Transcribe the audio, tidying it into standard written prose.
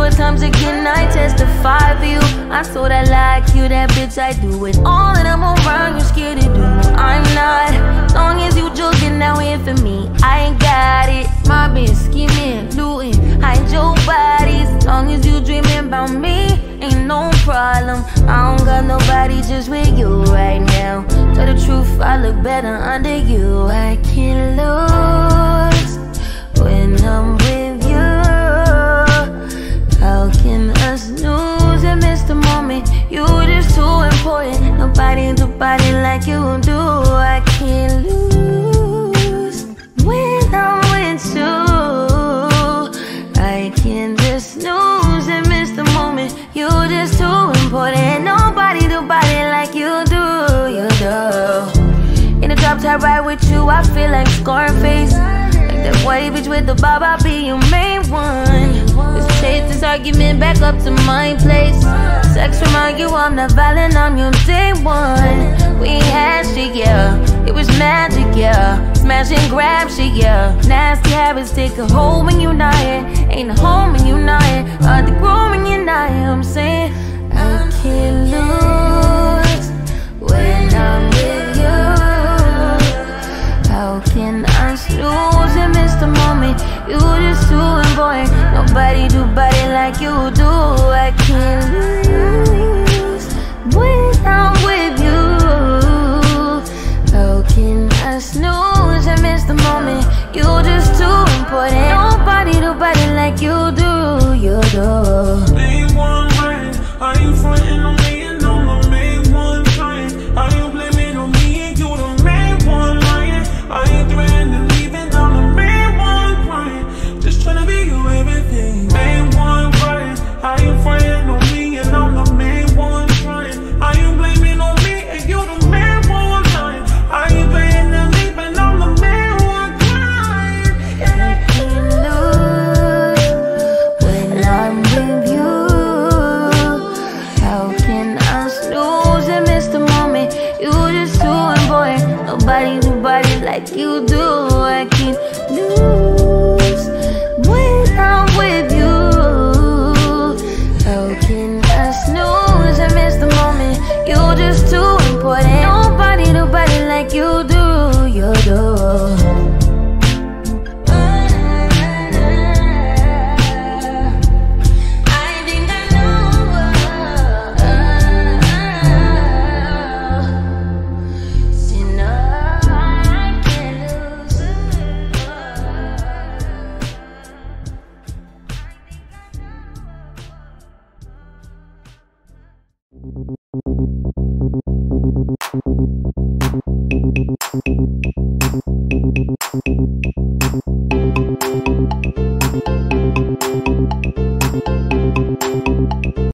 fewer times again I testify for you. I so that like you, that bitch, I do it all and I'm around, you're scared to do. I'm not, as long as you joking now in for me, I ain't got it. Mobbing, scheming, looting, hide your bodies. As long as you dreaming about me, ain't no problem. I don't got nobody just with you right now. Tell the truth, I look better under you. I can't lose when I'm with you. How can us lose and miss the moment? You just too important. Nobody do body like you do. I can't lose when I'm with you. I can't just lose and miss the moment. You just too important. Nobody do body like you do. You do. In the drop top ride with you, I feel like Scarface. Like that white bitch with the bob, I'll be your main one. Let's chase this argument back up to my place. Sex remind you I'm not violent, I'm your day one. We ain't had shit, yeah. It was magic, yeah. Smash and grab shit, yeah. Nasty habits take a hold when you're not here. Ain't a home when you're not here. Hard to grow when you're not here. I'm saying I can't lose when I'm with you. How can I lose and miss the moment? You just too important. Nobody do body like you do. I can't lose when